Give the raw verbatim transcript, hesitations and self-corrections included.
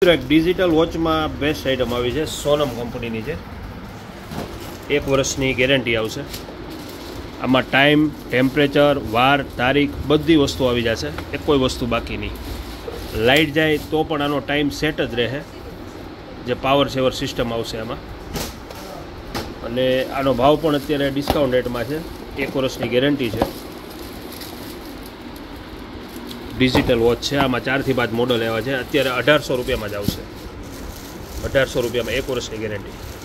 મિત્રો એક digital વોચમાં best item આવી છે, સોનમ કંપનીની છે. એક વર્ષની ગેરંટી આવશે. આમાં ટાઈમ, ટેમ્પરેચર, વાર, તારીખ બધી વસ્તુ આવી જશે, એક કોઈ વસ્તુ બાકી નહીં. લાઇટ જાય તો પણ આનો ટાઈમ સેટ જ રહે, જે પાવર સેવર સિસ્ટમ આવશે આમાં. અને આનો ભાવ પણ અત્યારે ડિસ્કાઉન્ટ રેટમાં છે. એક વર્ષની ગેરંટી છે. ડિજિટલ વોચ છે. આમાં ચારથી પાંચ મોડલ એવા છે. અત્યારે અઢારસો રૂપિયામાં જ આવશે. અઢારસો રૂપિયામાં એક વર્ષની ગેરંટી.